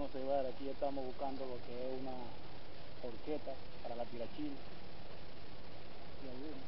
observar, aquí estamos buscando lo que es una horqueta para la tirachina. Y ahí viene.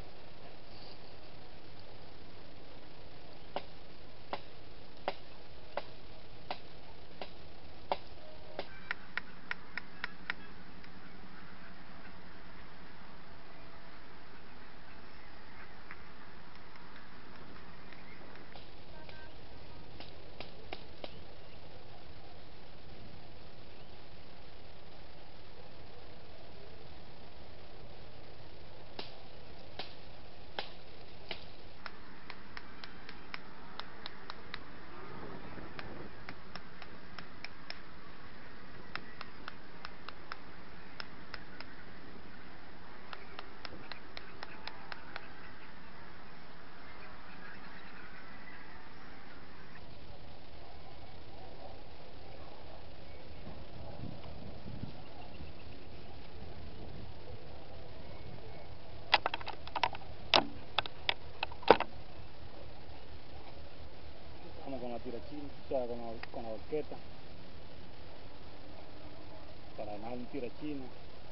Con la tirachina, o sea, con la horqueta para armar un tirachina.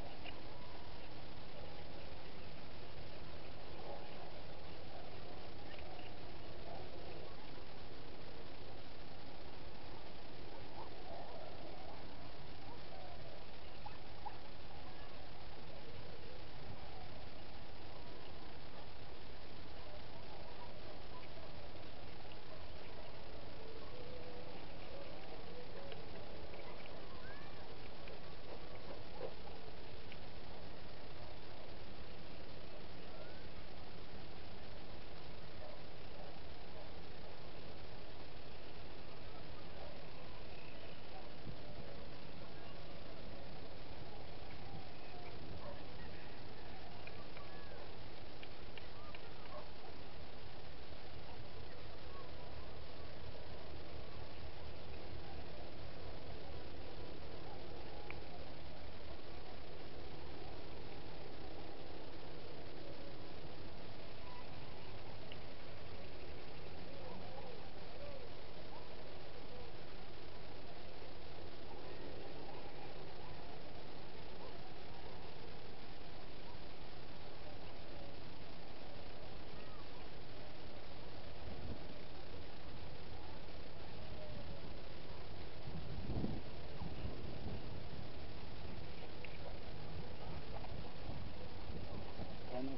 Bueno,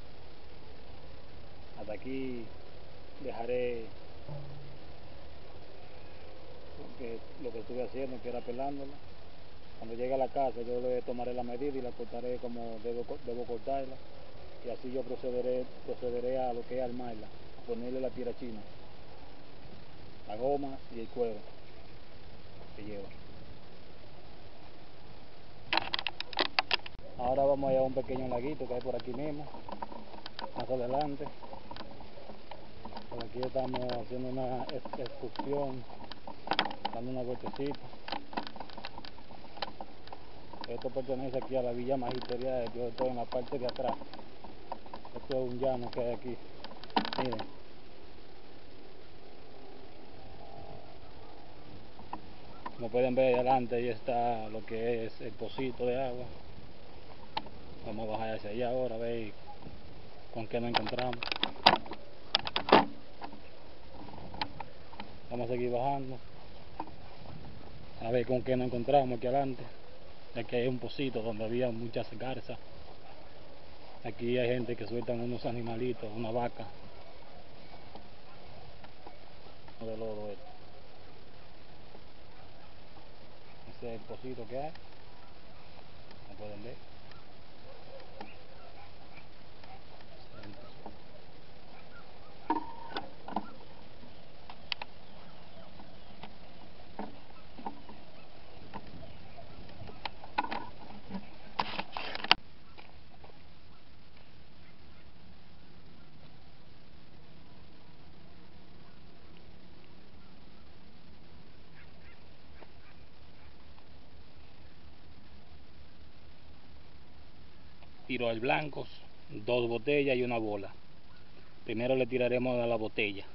hasta aquí dejaré lo que estuve haciendo, que era pelándola. Cuando llegue a la casa yo le tomaré la medida y la cortaré como debo cortarla, y así yo procederé a lo que es armarla, a ponerle la tirachina, la goma y el cuero que lleva. Ahora vamos a ir a un pequeño laguito que hay por aquí mismo, más adelante. Por aquí estamos haciendo una excursión, dando una vueltecita. Esto pertenece aquí a la Villa Magisterial, yo estoy en la parte de atrás. Esto es un llano que hay aquí. Miren. Como pueden ver ahí adelante, ahí está lo que es el pocito de agua. Vamos a bajar hacia allá ahora a ver con qué nos encontramos. Vamos a seguir bajando a ver con qué nos encontramos aquí adelante. Aquí hay un pocito donde había muchas garzas. Aquí hay gente que sueltan unos animalitos, una vaca. De lodo esto. Ese es el pocito que hay. Como pueden ver. Tiro al blanco, 2 botellas y una bola. Primero le tiraremos a la botella.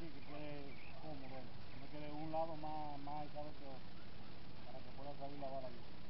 así, que quede cómodo, no quede un lado más alzado que otro, para que pueda salir la vara bien.